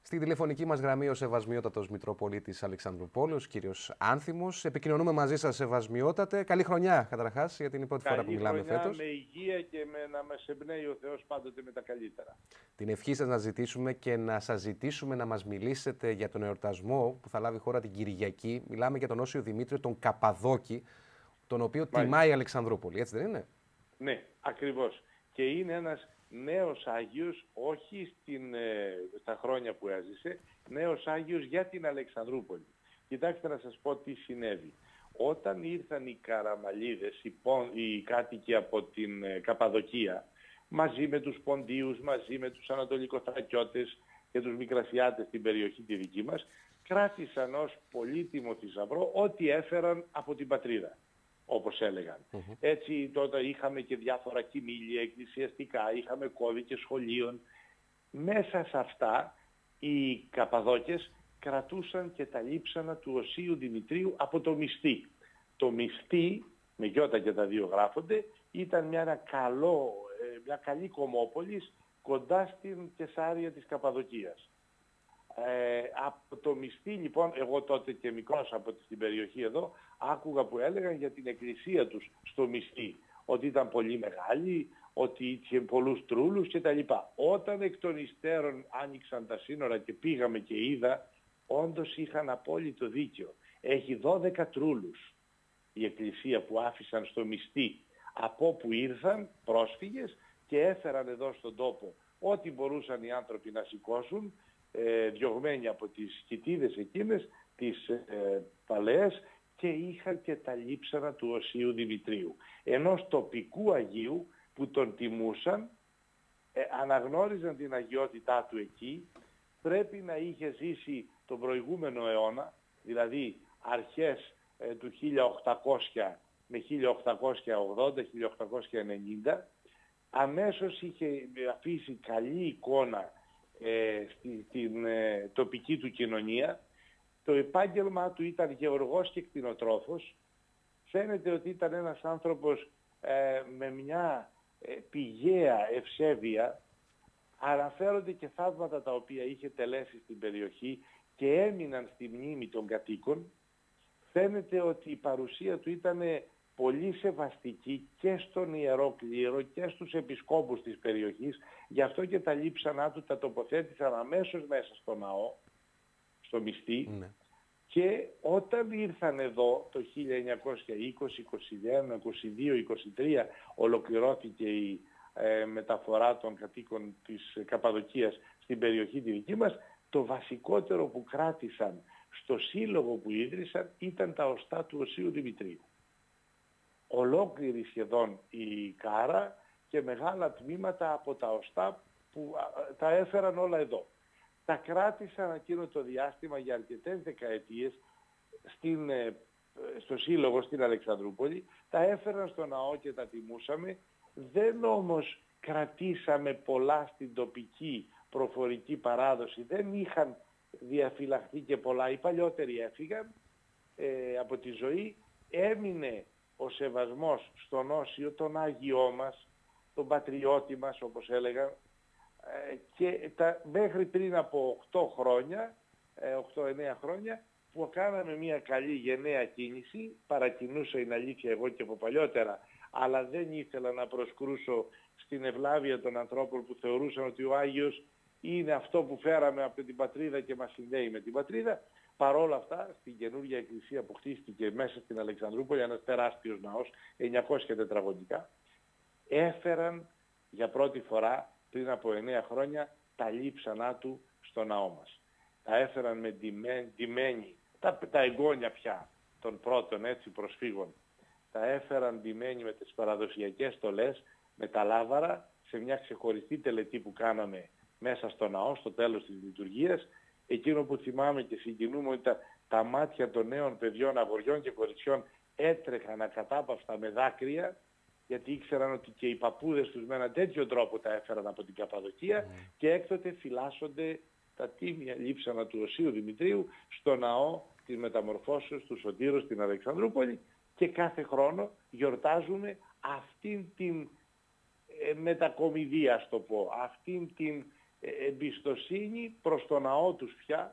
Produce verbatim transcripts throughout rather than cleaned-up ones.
Στη τηλεφωνική μας γραμμή ο Σεβασμιότατος Μητροπολίτης Αλεξανδρουπόλεως, κύριος Άνθιμος. Επικοινωνούμε μαζί σας, Σεβασμιότατε. Καλή χρονιά, καταρχάς, γιατί είναι η πρώτη Καλή φορά που μιλάμε χρονιά, φέτος. Με υγεία και με να μας εμπνέει ο Θεός πάντοτε με τα καλύτερα. Την ευχή σας να ζητήσουμε και να σας ζητήσουμε να μας μιλήσετε για τον εορτασμό που θα λάβει η χώρα την Κυριακή. Μιλάμε για τον Όσιο Δημήτριο, τον Καπαδόκη, τον οποίο Μάλιστα. τιμάει η Αλεξανδρούπολη, έτσι δεν είναι? Ναι, ακριβώς. Και είναι ένας νέος Άγιος, όχι στην, ε, στα χρόνια που έζησε, νέος Άγιος για την Αλεξανδρούπολη. Κοιτάξτε να σας πω τι συνέβη. Όταν ήρθαν οι Καραμαλίδες, οι, πον, οι κάτοικοι από την ε, Καπαδοκία, μαζί με τους Ποντίους, μαζί με τους Ανατολικοθρακιώτες και τους Μικρασιάτες στην περιοχή τη δική μας, κράτησαν ως πολύτιμο θησαυρό ό,τι έφεραν από την πατρίδα, όπως έλεγαν. Mm-hmm. Έτσι τότε είχαμε και διάφορα κοιμήλια εκκλησιαστικά, είχαμε κώδικες σχολείων. Μέσα σε αυτά οι Καπαδόκες κρατούσαν και τα λείψανα του Οσίου Δημητρίου από το Μυστή. Το Μυστή, με γιώτα και τα δύο γράφονται, ήταν μια, ένα καλό, μια καλή κομμόπολης κοντά στην Κεσάρια της Καπαδοκίας. Ε, από το Μυστή λοιπόν, εγώ τότε και μικρός από την περιοχή εδώ, άκουγα που έλεγαν για την εκκλησία τους στο Μυστή, ότι ήταν πολύ μεγάλη, ότι είχε πολλούς τρούλους κτλ. Όταν εκ των υστέρων άνοιξαν τα σύνορα και πήγαμε και είδα, όντως είχαν απόλυτο δίκιο. Έχει δώδεκα τρούλους η εκκλησία που άφησαν στο Μυστή, από όπου ήρθαν πρόσφυγες και έφεραν εδώ στον τόπο ό,τι μπορούσαν οι άνθρωποι να σηκώσουν, ε, διωγμένοι από τις κοιτίδες εκείνες, τις ε, παλαιές, και είχαν και τα λείψανα του Οσίου Δημητρίου. Ενός τοπικού Αγίου που τον τιμούσαν, ε, αναγνώριζαν την αγιότητά του εκεί, πρέπει να είχε ζήσει τον προηγούμενο αιώνα, δηλαδή αρχές ε, του χίλια οκτακόσια με χίλια οκτακόσια ογδόντα με χίλια οκτακόσια ενενήντα, αμέσως είχε αφήσει καλή εικόνα ε, στην ε, τοπική του κοινωνία. Το επάγγελμά του ήταν γεωργός και κτηνοτρόφος. Φαίνεται ότι ήταν ένας άνθρωπος ε, με μια ε, πηγαία ευσέβεια. Αναφέρονται και θαύματα τα οποία είχε τελέσει στην περιοχή και έμειναν στη μνήμη των κατοίκων. Φαίνεται ότι η παρουσία του ήταν πολύ σεβαστική και στον Ιερό Κλήρο και στους επισκόπους της περιοχής. Γι' αυτό και τα λείψανά του τα τοποθέτησαν αμέσως μέσα στο ναό, στο Μυστή. Ναι. Και όταν ήρθαν εδώ το χίλια εννιακόσια είκοσι, είκοσι ένα, είκοσι δύο, είκοσι τρία ολοκληρώθηκε η ε, μεταφορά των κατοίκων της Καπαδοκίας στην περιοχή τη δική μας, το βασικότερο που κράτησαν στο σύλλογο που ίδρυσαν ήταν τα οστά του Οσίου Δημητρίου. Ολόκληρη σχεδόν η Κάρα και μεγάλα τμήματα από τα οστά που α, τα έφεραν όλα εδώ. Τα κράτησαν εκείνο το διάστημα για αρκετές δεκαετίες στην, στο σύλλογο στην Αλεξανδρούπολη, τα έφεραν στο ναό και τα τιμούσαμε. Δεν όμως κρατήσαμε πολλά στην τοπική προφορική παράδοση, δεν είχαν διαφυλαχθεί και πολλά. Οι παλιότεροι έφυγαν ε, από τη ζωή, έμεινε ο σεβασμός στον Όσιο, τον Άγιό μας, τον πατριώτη μας όπως έλεγαν, και τα, μέχρι πριν από οκτώ χρόνια, οκτώ εννέα χρόνια, που κάναμε μια καλή γενναία κίνηση, παρακινούσα είναι αλήθεια εγώ και από παλιότερα, αλλά δεν ήθελα να προσκρούσω στην ευλάβεια των ανθρώπων που θεωρούσαν ότι ο Άγιος είναι αυτό που φέραμε από την πατρίδα και μας συνδέει με την πατρίδα. Παρόλα αυτά, στην καινούργια εκκλησία που χτίστηκε μέσα στην Αλεξανδρούπολη, ένας τεράστιος ναός, εννιακόσια τετραγωνικά, έφεραν για πρώτη φορά πριν από εννέα χρόνια τα λείψανά του στο ναό μας. Τα έφεραν με ντυμένοι, τα, τα εγγόνια πια των πρώτων έτσι προσφύγων, τα έφεραν ντυμένοι με τις παραδοσιακές στολές, με τα λάβαρα, σε μια ξεχωριστή τελετή που κάναμε μέσα στο ναό, στο τέλος της λειτουργίας. Εκείνο που θυμάμαι και συγκινούμε ότι τα, τα μάτια των νέων παιδιών, αγοριών και κοριτσιών έτρεχαν ακατάπαυστα με δάκρυα, γιατί ήξεραν ότι και οι παππούδες τους με έναν τέτοιο τρόπο τα έφεραν από την Καπαδοκία mm. και έκτοτε φυλάσσονται τα τίμια λείψανα του Οσίου Δημητρίου στο ναό της Μεταμορφώσεως του Σωτήρου στην Αλεξανδρούπολη, και κάθε χρόνο γιορτάζουμε αυτήν την ε, μετακομιδία, ας το πω, αυτήν την εμπιστοσύνη προς το ναό τους πια,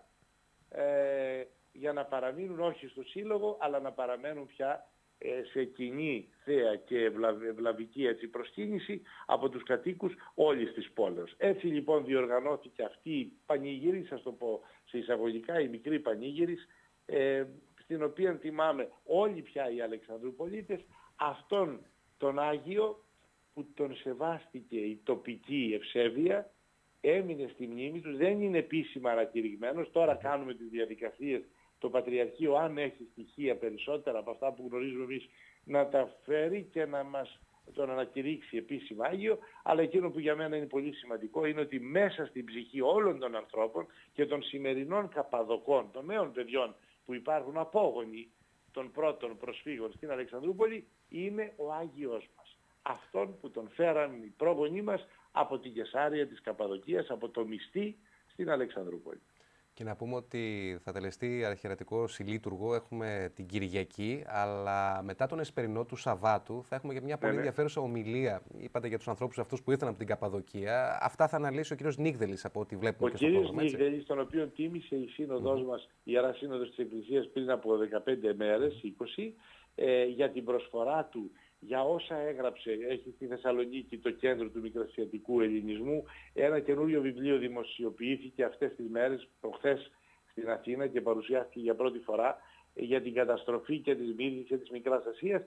ε, για να παραμείνουν όχι στο σύλλογο, αλλά να παραμένουν πια ε, σε κοινή θέα και ευλαβ, ευλαβική έτσι, προσκύνηση από τους κατοίκους όλης της πόλεως. Έτσι λοιπόν διοργανώθηκε αυτή η πανηγύρη, σας το πω σε εισαγωγικά, η μικρή πανηγύρης, ε, στην οποία τιμάμε όλοι πια οι Αλεξανδρουπολίτες αυτόν τον Άγιο που τον σεβάστηκε η τοπική ευσέβεια, έμεινε στη μνήμη τους, δεν είναι επίσημα ανακηρυγμένος. Τώρα κάνουμε τις διαδικασίες, το Πατριαρχείο αν έχει στοιχεία περισσότερα από αυτά που γνωρίζουμε εμείς να τα φέρει και να μας τον ανακηρύξει επίσημα Άγιο, αλλά εκείνο που για μένα είναι πολύ σημαντικό είναι ότι μέσα στην ψυχή όλων των ανθρώπων και των σημερινών Καπαδοκών, των νέων παιδιών που υπάρχουν απόγονοι των πρώτων προσφύγων στην Αλεξανδρούπολη, είναι ο Άγιος μας. Αυτόν που τον φέραν οι πρόγονοί μας από την Κεσάρια της Καπαδοκίας, από το Μυστή στην Αλεξανδρούπολη. Και να πούμε ότι θα τελεστεί αρχιερατικό συλλήτουργο, έχουμε την Κυριακή, αλλά μετά τον εσπερινό του Σαββάτου θα έχουμε και μια πολύ ναι, ενδιαφέρουσα ομιλία. Είπατε για τους ανθρώπους αυτούς που ήρθαν από την Καπαδοκία. Αυτά θα αναλύσει ο κύριος Νίγδελης από ό,τι βλέπουμε. Ο κύριος Νίγδελης, τον οποίο τίμησε η σύνοδός mm. μας, η Ιερά Σύνοδος της Εκκλησίας πριν από δεκαπέντε μέρες, είκοσι, ε, για την προσφορά του, για όσα έγραψε. Έχει στη Θεσσαλονίκη το κέντρο του Μικρασιατικού Ελληνισμού. Ένα καινούριο βιβλίο δημοσιοποιήθηκε αυτές τις μέρες, προχθές στην Αθήνα και παρουσιάστηκε για πρώτη φορά, για την καταστροφή και της μύθης και της Μικράς Ασίας.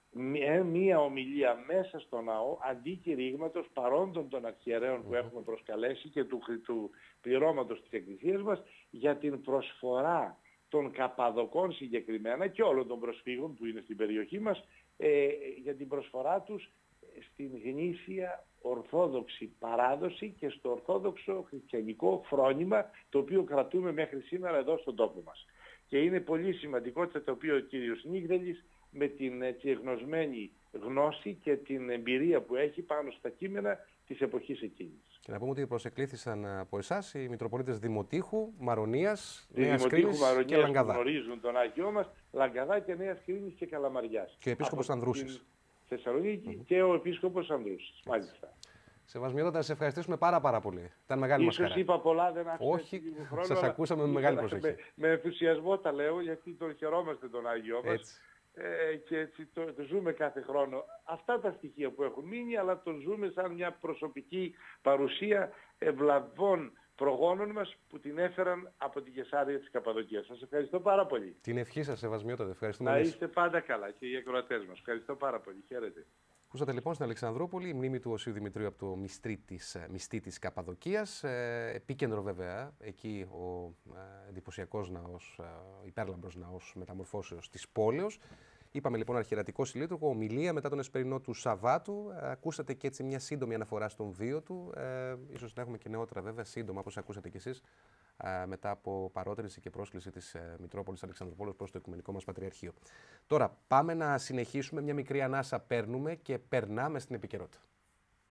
Μία ομιλία μέσα στο ναό, αντί κηρύγματος παρόντων των αρχιερέων που έχουμε προσκαλέσει και του, του πληρώματος της Εκκλησίας μας, για την προσφορά των Καπαδοκών συγκεκριμένα και όλων των προσφύγων που είναι στην περιοχή μας, ε, για την προσφορά τους στην γνήσια ορθόδοξη παράδοση και στο ορθόδοξο χριστιανικό φρόνημα, το οποίο κρατούμε μέχρι σήμερα εδώ στον τόπο μας. Και είναι πολύ σημαντικό το οποίο ο κύριος Νίγδελης, με την έτσι εγνωσμένη γνώση και την εμπειρία που έχει πάνω στα κείμενα της εποχής εκείνης. Και να πούμε ότι προσεκλήθησαν από εσάς οι Μητροπολίτες Δημοτήχου, Μαρονίας, Νέας Κρίνης και Λαγκαδά. Που γνωρίζουν τον Άγιό μας, Λαγκαδά και Νέας Κρίνης και Καλαμαριάς. Και ο Επίσκοπος Ανδρούσης. Θεσσαλονίκη mm-hmm. και ο Επίσκοπος Ανδρούσης. Μάλιστα. Σεβασμιότατα, σε ευχαριστήσουμε πάρα πάρα πολύ. Ήταν μεγάλη μας χαρά. Ίσως είπα πολλά, δεν άφησα. Όχι, σας ακούσαμε με μεγάλη προσοχή. Με, με ενθουσιασμό τα λέω, γιατί τον χαιρόμαστε τον Άγιό μας. Έτσι. Ε, και έτσι το, το ζούμε κάθε χρόνο. Αυτά τα στοιχεία που έχουν μείνει, αλλά το ζούμε σαν μια προσωπική παρουσία ευλαβών προγόνων μας που την έφεραν από την Κεσάρια της Καπαδοκίας. Σας ευχαριστώ πάρα πολύ. Την ευχή σας, Σεβασμιότατε. Ευχαριστούμε. Να είστε πάντα καλά και οι ακροατές μας. Ευχαριστώ πάρα πολύ. Χαίρετε. Ακούσατε λοιπόν στην Αλεξανδρούπολη η μνήμη του Οσίου Δημητρίου από το μυστή της, μυστή της Καπαδοκίας. Ε, επίκεντρο βέβαια, εκεί ο ε, εντυπωσιακός ναός, ε, υπέρλαμπρος ναός μεταμορφώσεως της πόλεως. Είπαμε λοιπόν αρχιερατικό συλλήτουργο, ομιλία μετά τον εσπερινό του Σαββάτου. Ε, ακούσατε και έτσι μια σύντομη αναφορά στον βίο του. Ε, ίσως να έχουμε και νεότερα βέβαια, σύντομα όπως ακούσατε κι εσείς, ε, μετά από παρότρινση και πρόσκληση της ε, Μητρόπολης Αλεξανδρουπόλεως προς το Οικουμενικό μας Πατριαρχείο. Τώρα πάμε να συνεχίσουμε, μια μικρή ανάσα παίρνουμε και περνάμε στην επικαιρότητα.